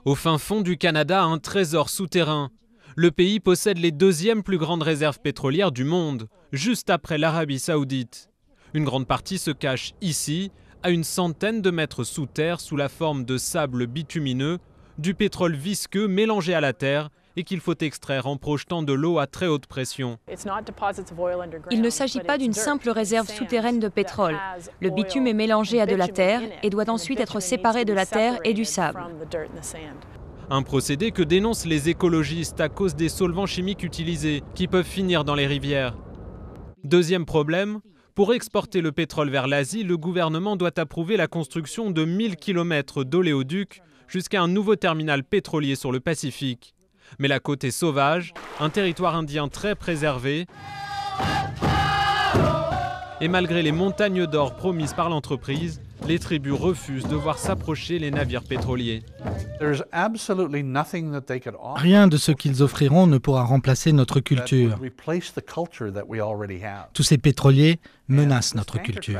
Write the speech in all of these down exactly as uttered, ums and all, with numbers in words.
Au fin fond du Canada, un trésor souterrain. Le pays possède les deuxièmes plus grandes réserves pétrolières du monde, juste après l'Arabie Saoudite. Une grande partie se cache ici, à une centaine de mètres sous terre, sous la forme de sable bitumineux, du pétrole visqueux mélangé à la terre et qu'il faut extraire en projetant de l'eau à très haute pression. Il ne s'agit pas d'une simple réserve souterraine de pétrole. Le bitume est mélangé à de la terre et doit ensuite être séparé de la terre et du sable. Un procédé que dénoncent les écologistes à cause des solvants chimiques utilisés, qui peuvent finir dans les rivières. Deuxième problème, pour exporter le pétrole vers l'Asie, le gouvernement doit approuver la construction de mille kilomètres d'oléoducs jusqu'à un nouveau terminal pétrolier sur le Pacifique. Mais la côte est sauvage, un territoire indien très préservé. Et malgré les montagnes d'or promises par l'entreprise, les tribus refusent de voir s'approcher les navires pétroliers. Rien de ce qu'ils offriront ne pourra remplacer notre culture. Tous ces pétroliers menacent notre culture.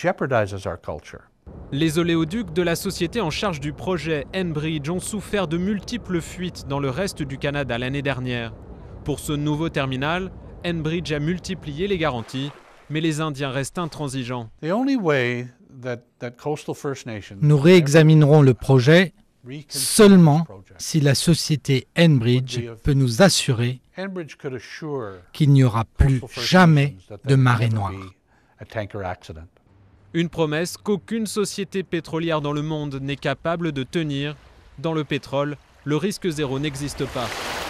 Les oléoducs de la société en charge du projet Enbridge ont souffert de multiples fuites dans le reste du Canada l'année dernière. Pour ce nouveau terminal, Enbridge a multiplié les garanties, mais les Indiens restent intransigeants. Nous réexaminerons le projet seulement si la société Enbridge peut nous assurer qu'il n'y aura plus jamais de marée noire. Une promesse qu'aucune société pétrolière dans le monde n'est capable de tenir. Dans le pétrole, le risque zéro n'existe pas.